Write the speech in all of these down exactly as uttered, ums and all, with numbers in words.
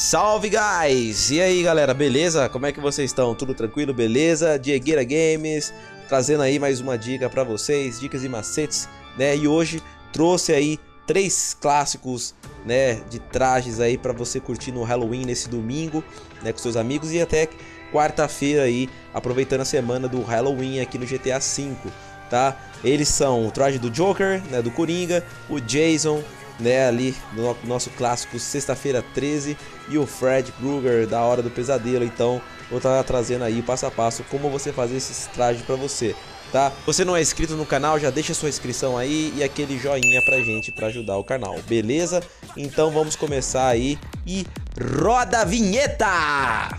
Salve, guys! E aí, galera, beleza? Como é que vocês estão? Tudo tranquilo, beleza? Diegueira Games trazendo aí mais uma dica pra vocês, dicas e macetes, né? E hoje trouxe aí três clássicos, né, de trajes aí pra você curtir no Halloween nesse domingo, né, com seus amigos e até quarta-feira aí, aproveitando a semana do Halloween aqui no G T A cinco, tá? Eles são o traje do Joker, né, do Coringa, o Jason, né, ali no nosso clássico Sexta-feira treze, e o Fred Krueger da Hora do Pesadelo. Então vou estar trazendo aí passo a passo como você fazer esses trajes pra você, tá? Se você não é inscrito no canal, já deixa sua inscrição aí e aquele joinha pra gente, pra ajudar o canal, beleza? Então vamos começar aí e roda a vinheta!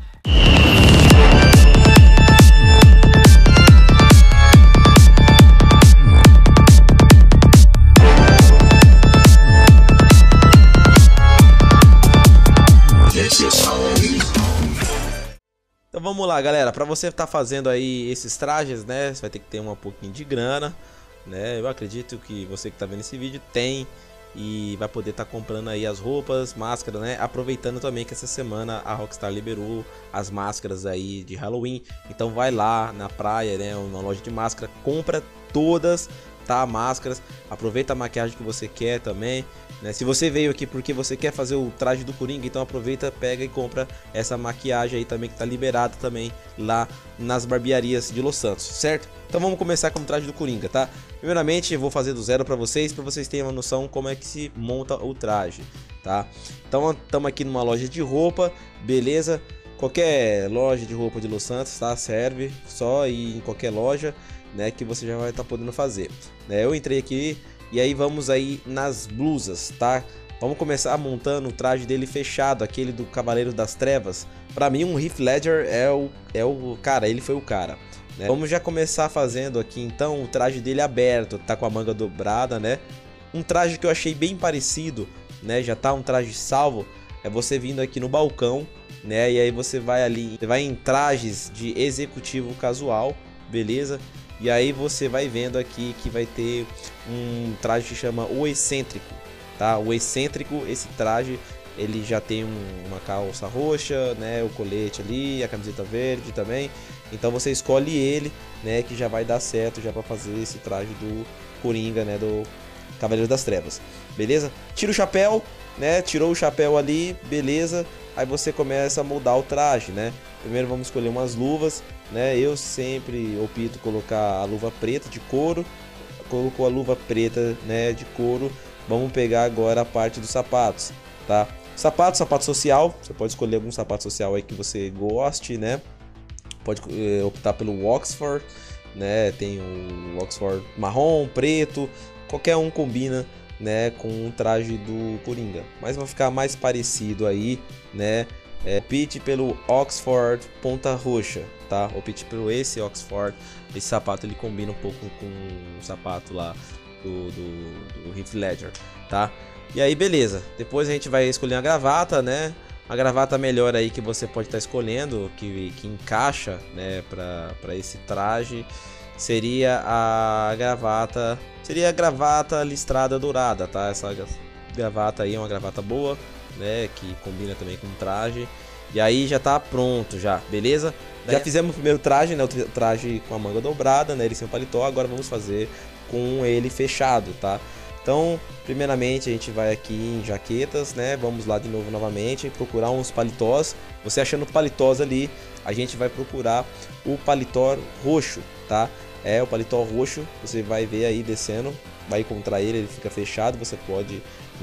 Então vamos lá, galera, para você estar tá fazendo aí esses trajes, né, você vai ter que ter um pouquinho de grana, né? Eu acredito que você que está vendo esse vídeo tem e vai poder estar tá comprando aí as roupas, máscaras, né? Aproveitando também que essa semana a Rockstar liberou as máscaras aí de Halloween. Então vai lá na praia, né, na loja de máscara, compra todas, tá? Máscaras, aproveita a maquiagem que você quer também, né? Se você veio aqui porque você quer fazer o traje do Coringa, então aproveita, pega e compra essa maquiagem aí também que tá liberada também lá nas barbearias de Los Santos, certo? Então vamos começar com o traje do Coringa, tá? Primeiramente eu vou fazer do zero para vocês, para vocês terem uma noção como é que se monta o traje, tá? Então estamos aqui numa loja de roupa, beleza? Qualquer loja de roupa de Los Santos, tá? Serve, só ir em qualquer loja, né, que você já vai estar tá podendo fazer, né? Eu entrei aqui e aí vamos aí nas blusas, tá? Vamos começar montando o traje dele fechado, aquele do Cavaleiro das Trevas. Pra mim, um Heath Ledger é o, é o cara, ele foi o cara, né? Vamos já começar fazendo aqui então o traje dele aberto, tá com a manga dobrada, né? Um traje que eu achei bem parecido, né? Já tá um traje salvo, é você vindo aqui no balcão, né? E aí você vai ali, você vai em trajes de executivo casual, beleza? E aí você vai vendo aqui que vai ter um traje que chama o excêntrico, tá? O excêntrico, esse traje, ele já tem um, uma calça roxa, né? O colete ali, a camiseta verde também. Então você escolhe ele, né? Que já vai dar certo já para fazer esse traje do Coringa, né? Do Cavaleiro das Trevas, beleza? Tira o chapéu, né? Tirou o chapéu ali, beleza? Aí você começa a moldar o traje, né? Primeiro vamos escolher umas luvas, né? Eu sempre opto colocar a luva preta de couro. Colocou a luva preta, né, de couro. Vamos pegar agora a parte dos sapatos, tá? Sapato, sapato social. Você pode escolher algum sapato social aí que você goste, né? Pode eh, optar pelo Oxford, né? Tem o Oxford marrom, preto. Qualquer um combina, né, com o traje do Coringa. Mas vai ficar mais parecido aí, né? É, opte pelo Oxford ponta roxa, tá? Opte pelo esse Oxford. Esse sapato ele combina um pouco com o sapato lá do, do, do Heath Ledger, tá? E aí beleza, depois a gente vai escolher a gravata, né? A gravata melhor aí que você pode estar escolhendo, que, que encaixa, né, pra, pra esse traje, seria a gravata, seria a gravata listrada dourada, tá? Essa gravata aí é uma gravata boa, né, que combina também com o traje. E aí já tá pronto já, beleza? Já fizemos o primeiro traje, né, o traje com a manga dobrada, né, ele sem o paletó. Agora vamos fazer com ele fechado, tá? Então, primeiramente a gente vai aqui em jaquetas, né? Vamos lá de novo novamente, procurar uns paletós. Você achando paletós ali, a gente vai procurar o paletó roxo, tá? É o paletó roxo, você vai ver aí descendo, vai encontrar ele, ele fica fechado, você pode,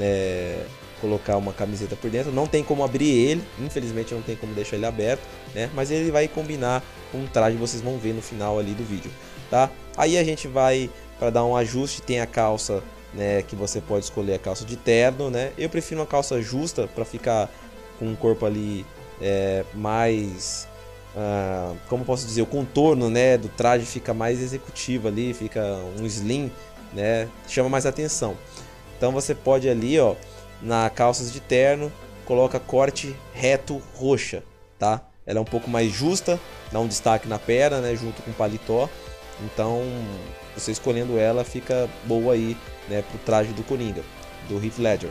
né, colocar uma camiseta por dentro. Não tem como abrir ele, infelizmente não tem como deixar ele aberto, né? Mas ele vai combinar com o traje, vocês vão ver no final ali do vídeo, tá? Aí a gente vai para dar um ajuste, tem a calça, né, que você pode escolher a calça de terno, né? Eu prefiro uma calça justa para ficar com o corpo ali é, mais, ah, como posso dizer, o contorno, né, do traje fica mais executivo ali, fica um slim, né? Chama mais atenção. Então você pode ali, ó, na calças de terno, coloca corte reto roxa, tá? Ela é um pouco mais justa, dá um destaque na perna, né, junto com o paletó. Então, você escolhendo ela fica boa aí, né, pro traje do Coringa, do Heath Ledger.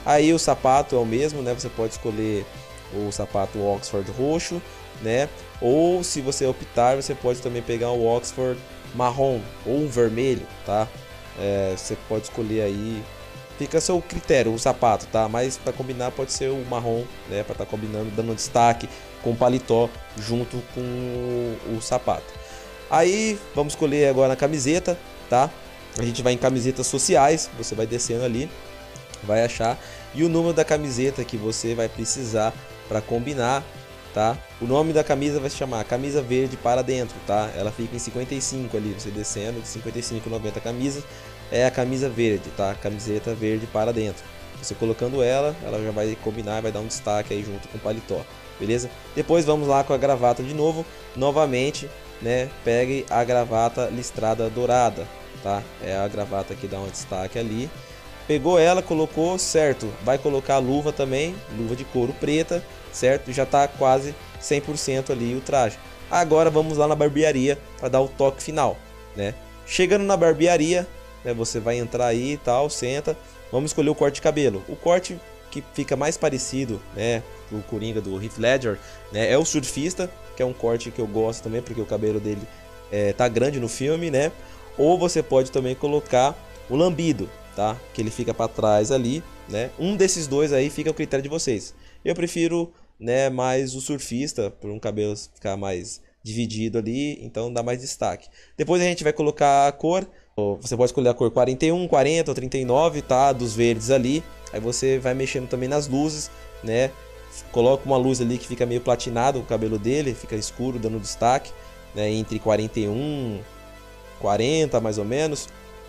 Aí o sapato é o mesmo, né? Você pode escolher o sapato Oxford roxo, né? Ou se você optar, você pode também pegar o Oxford marrom ou um vermelho, tá? É, você pode escolher aí, fica a seu critério o sapato, tá? Mas para combinar pode ser o marrom, né? Para estar tá combinando, dando destaque com o paletó junto com o, o sapato. Aí vamos escolher agora a camiseta, tá? A gente vai em camisetas sociais, você vai descendo ali, vai achar, e o número da camiseta que você vai precisar para combinar, tá? O nome da camisa vai se chamar camisa verde para dentro, tá? Ela fica em cinquenta e cinco ali, você descendo de cinquenta e cinco, noventa camisas, é a camisa verde, tá? Camiseta verde para dentro. Você colocando ela, ela já vai combinar, vai dar um destaque aí junto com o paletó, beleza? Depois vamos lá com a gravata de novo, novamente, né? Pegue a gravata listrada dourada, tá? É a gravata que dá um destaque ali. Pegou ela, colocou, certo? Vai colocar a luva também, luva de couro preta, certo? Já tá quase cem por cento ali o traje. Agora vamos lá na barbearia para dar o toque final, né? Chegando na barbearia, né, você vai entrar aí e tal, senta. Vamos escolher o corte de cabelo. O corte que fica mais parecido, né, o Coringa do Heath Ledger, né, é o surfista, que é um corte que eu gosto também, porque o cabelo dele é, tá grande no filme, né? Ou você pode também colocar o lambido, tá? Que ele fica para trás ali, né? Um desses dois aí fica a critério de vocês. Eu prefiro, né, mais o surfista, por um cabelo ficar mais dividido ali, então dá mais destaque. Depois a gente vai colocar a cor. Você pode escolher a cor quarenta e um, quarenta ou trinta e nove, tá? Dos verdes ali. Aí você vai mexendo também nas luzes, né? Coloca uma luz ali que fica meio platinado o cabelo dele, fica escuro, dando destaque, né? Entre quarenta e um, quarenta mais ou menos.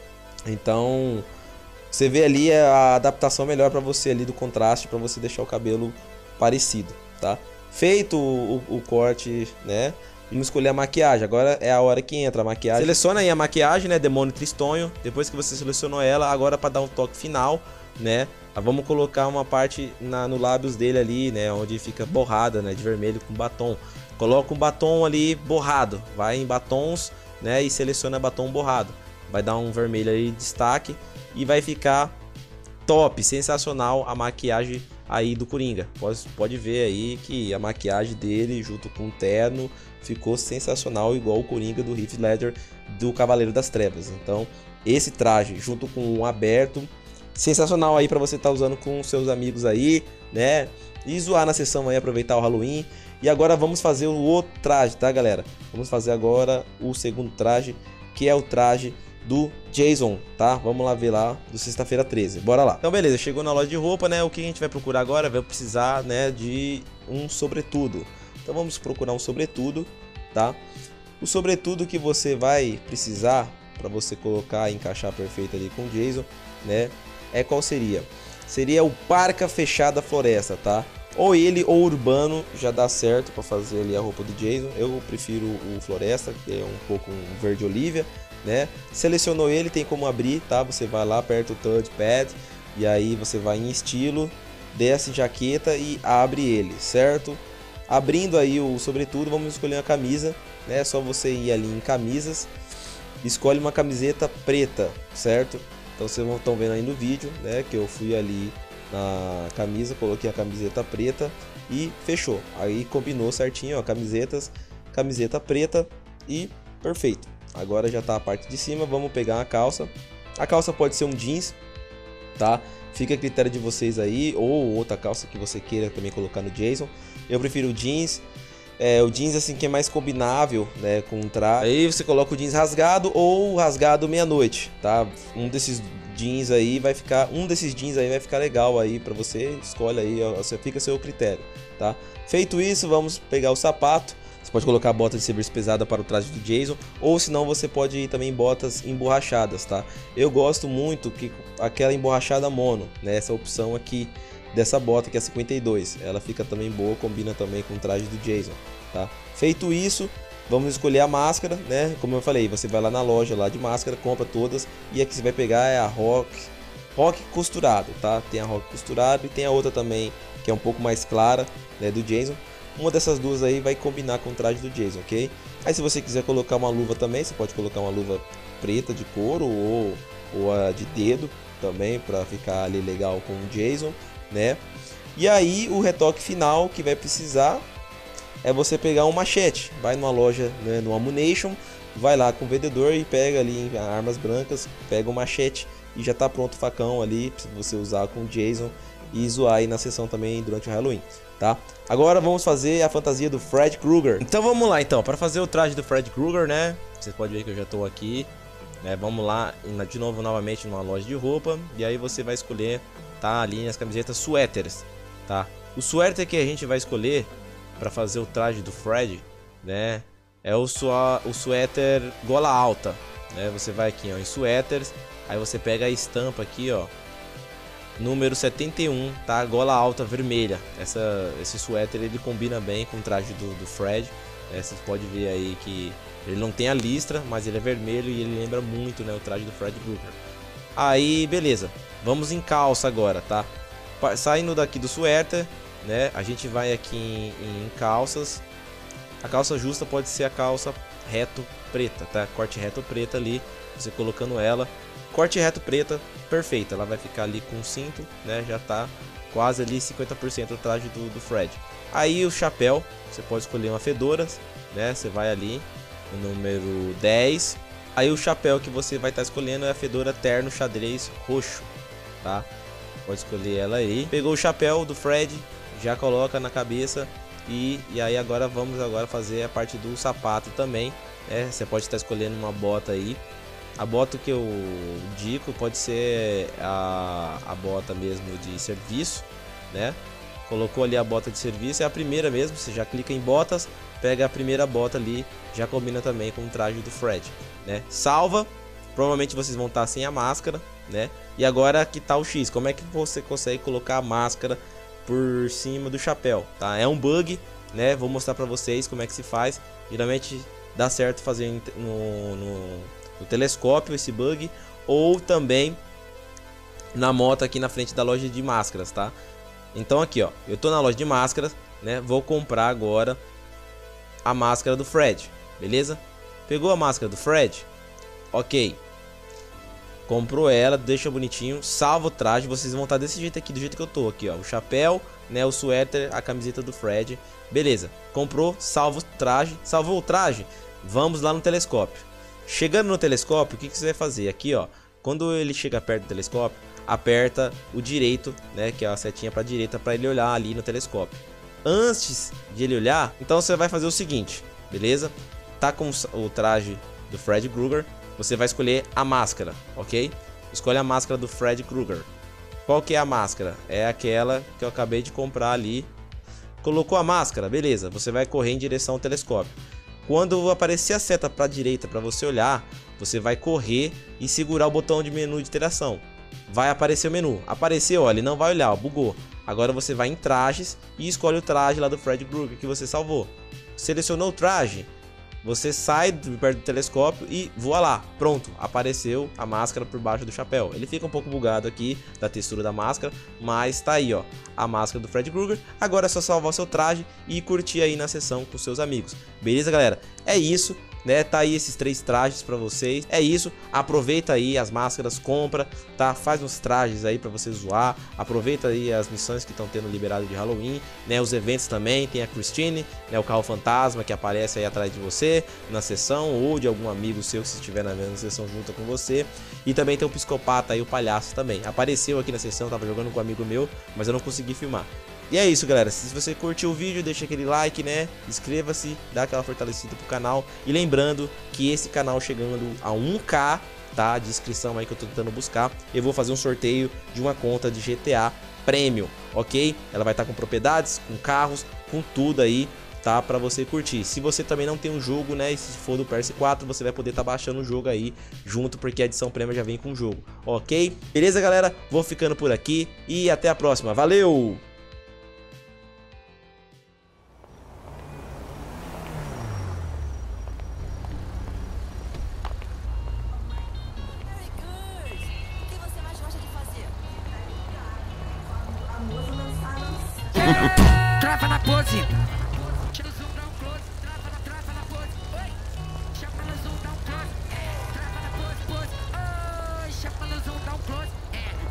Então você vê ali a adaptação melhor para você ali do contraste, para você deixar o cabelo parecido, tá? Feito o, o, o corte, né? Vamos escolher a maquiagem. Agora é a hora que entra a maquiagem. Seleciona aí a maquiagem, né? Demônio Tristonho. Depois que você selecionou ela, agora para dar um toque final, né? Vamos colocar uma parte na, no lábios dele ali, né? Onde fica borrada, né? De vermelho com batom. Coloca um batom ali borrado. Vai em batons, né? E seleciona batom borrado. Vai dar um vermelho aí de destaque e vai ficar top, sensacional a maquiagem aí do Coringa. Pode, pode ver aí que a maquiagem dele junto com o terno ficou sensacional, igual o Coringa do Heath Ledger do Cavaleiro das Trevas. Então esse traje junto com um aberto, sensacional aí para você estar tá usando com seus amigos aí, né? E zoar na sessão aí, aproveitar o Halloween. E agora vamos fazer o outro traje, tá, galera? Vamos fazer agora o segundo traje, que é o traje do Jason, tá? Vamos lá ver lá do sexta-feira treze. Bora lá. Então beleza, chegou na loja de roupa, né? O que a gente vai procurar agora? Vai precisar, né, de um sobretudo. Então vamos procurar um sobretudo, tá? O sobretudo que você vai precisar para você colocar e encaixar perfeito ali com o Jason, né? É qual seria? Seria o Parca Fechada Floresta, tá? Ou ele ou urbano já dá certo para fazer ali a roupa do Jason. Eu prefiro o Floresta, que é um pouco um verde olívia, né? Selecionou ele, tem como abrir, tá? Você vai lá, aperta o touchpad e aí você vai em estilo, desce jaqueta e abre ele, certo? Abrindo aí o sobretudo, vamos escolher uma camisa, né? É só você ir ali em camisas, escolhe uma camiseta preta, certo? Então vocês estão vendo aí no vídeo, né? Que eu fui ali na camisa, coloquei a camiseta preta e fechou. Aí combinou certinho, ó, camisetas, camiseta preta e perfeito. Agora já tá a parte de cima, vamos pegar a calça. A calça pode ser um jeans, tá? Fica a critério de vocês aí, ou outra calça que você queira também colocar no Jason. Eu prefiro o jeans. É, o jeans assim que é mais combinável, né, com o traje. Aí você coloca o jeans rasgado ou rasgado meia-noite, tá? Um desses jeans aí vai ficar, um desses jeans aí vai ficar legal aí para você, escolhe aí, ó, você fica a seu critério, tá? Feito isso, vamos pegar o sapato. Você pode colocar bota de serviço pesada para o traje do Jason, ou senão você pode ir também botas emborrachadas, tá? Eu gosto muito que aquela emborrachada mono, né, essa opção aqui dessa bota que é cinquenta e dois, ela fica também boa, combina também com o traje do Jason, tá? Feito isso, vamos escolher a máscara, né? Como eu falei, você vai lá na loja lá de máscara, compra todas, e a que você vai pegar é a Rock, Rock costurado, tá? Tem a Rock costurado e tem a outra também que é um pouco mais clara, né, do Jason. Uma dessas duas aí vai combinar com o traje do Jason, ok? Aí se você quiser colocar uma luva também, você pode colocar uma luva preta de couro ou, ou a de dedo, também para ficar ali legal com o Jason, né? E aí o retoque final que vai precisar é você pegar um machete, vai numa loja, né, no Ammunition, vai lá com o vendedor e pega ali armas brancas, pega um machete e já tá pronto o facão ali para você usar com o Jason e zoar aí na sessão também durante o Halloween, tá? Agora vamos fazer a fantasia do Fred Krueger. Então vamos lá então, para fazer o traje do Fred Krueger, né? Você pode ver que eu já tô aqui, né? Vamos lá de novo novamente numa loja de roupa e aí você vai escolher, tá, ali nas camisetas suéteres, tá? O suéter que a gente vai escolher para fazer o traje do Fred, né, é o, sua, o suéter gola alta, né? Você vai aqui, ó, em suéteres, aí você pega a estampa aqui, ó, número setenta e um, tá? Gola alta vermelha. Essa, esse suéter ele combina bem com o traje do, do Fred, né? Você pode ver aí que ele não tem a listra, mas ele é vermelho e ele lembra muito, né, o traje do Fred Krueger. Aí beleza, vamos em calça agora, tá? Saindo daqui do suéter, né, a gente vai aqui em, em calças. A calça justa pode ser a calça reto preta, tá? Corte reto preta ali, você colocando ela, corte reto preta, perfeita. Ela vai ficar ali com o cinto, né? Já tá quase ali cinquenta por cento do traje do, do Fred. Aí o chapéu, você pode escolher uma fedora, né? Você vai ali no número dez. Aí o chapéu que você vai estar tá escolhendo é a fedora terno xadrez roxo, tá? Pode escolher ela aí. Pegou o chapéu do Fred, já coloca na cabeça. E, e aí agora vamos agora fazer a parte do sapato também, né? Você pode estar escolhendo uma bota aí. A bota que eu indico pode ser a, a bota mesmo de serviço, né? Colocou ali a bota de serviço, é a primeira mesmo. Você já clica em botas, pega a primeira bota ali, já combina também com o traje do Fred, né? Salva, provavelmente vocês vão estar sem a máscara, né? E agora aqui tá o X, como é que você consegue colocar a máscara por cima do chapéu, tá? É um bug, né? Vou mostrar pra vocês como é que se faz. Geralmente dá certo fazer no, no, no telescópio esse bug, ou também na moto aqui na frente da loja de máscaras, tá? Então aqui, ó, eu tô na loja de máscaras, né? Vou comprar agora a máscara do Fred, beleza? Pegou a máscara do Fred? Ok. Comprou ela, deixa bonitinho, salva o traje. Vocês vão estar desse jeito aqui, do jeito que eu tô aqui, ó. O chapéu, né, o suéter, a camiseta do Fred. Beleza, comprou, salva o traje. Salvou o traje, vamos lá no telescópio. Chegando no telescópio, o que, que você vai fazer? Aqui, ó, quando ele chega perto do telescópio, aperta o direito, né, que é a setinha para direita, para ele olhar ali no telescópio. Antes de ele olhar, então você vai fazer o seguinte, beleza? Tá com o traje do Fred Krueger, você vai escolher a máscara, ok? Escolhe a máscara do Fred Krueger. Qual que é a máscara? É aquela que eu acabei de comprar ali. Colocou a máscara, beleza. Você vai correr em direção ao telescópio. Quando aparecer a seta para a direita para você olhar, você vai correr e segurar o botão de menu de interação. Vai aparecer o menu. Apareceu, ó, ele não vai olhar, ó, bugou. Agora você vai em trajes e escolhe o traje lá do Fred Krueger que você salvou. Selecionou o traje, você sai de perto do telescópio e voa lá. Pronto, apareceu a máscara por baixo do chapéu. Ele fica um pouco bugado aqui da textura da máscara, mas tá aí, ó, a máscara do Fred Krueger. Agora é só salvar o seu traje e curtir aí na sessão com seus amigos. Beleza, galera? É isso, né? Tá aí esses três trajes pra vocês. É isso, aproveita aí as máscaras, compra, tá? Faz uns trajes aí pra você zoar. Aproveita aí as missões que estão tendo liberado de Halloween, né? Os eventos também, tem a Christine, né? O carro fantasma que aparece aí atrás de você na sessão, ou de algum amigo seu que estiver na mesma sessão junto com você. E também tem o psicopata aí, o palhaço também. Apareceu aqui na sessão, tava jogando com um amigo meu, mas eu não consegui filmar. E é isso, galera. Se você curtiu o vídeo, deixa aquele like, né? Inscreva-se, dá aquela fortalecida pro canal. E lembrando que esse canal chegando a um K, tá? De inscrição aí que eu tô tentando buscar, eu vou fazer um sorteio de uma conta de G T A Premium, ok? Ela vai estar com propriedades, com carros, com tudo aí, tá? Pra você curtir. Se você também não tem um jogo, né? E se for do P S quatro, você vai poder estar tá baixando o jogo aí junto, porque a edição Premium já vem com o jogo, ok? Beleza, galera? Vou ficando por aqui e até a próxima. Valeu! Trava na pose. Tira o zoom, dá um close. Trava na, trava na pose. Oi. Chapa no zoom, dá um close. É. Trava na pose, pose. Oi. Chapa no zoom, dá um close. É.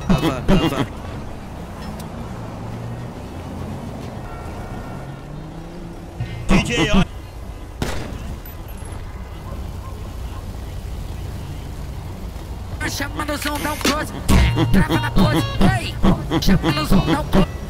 Ava, ava. D J, ó. Chama no som, dá um close. Trava na pose. Ei, chama no som, dá um close.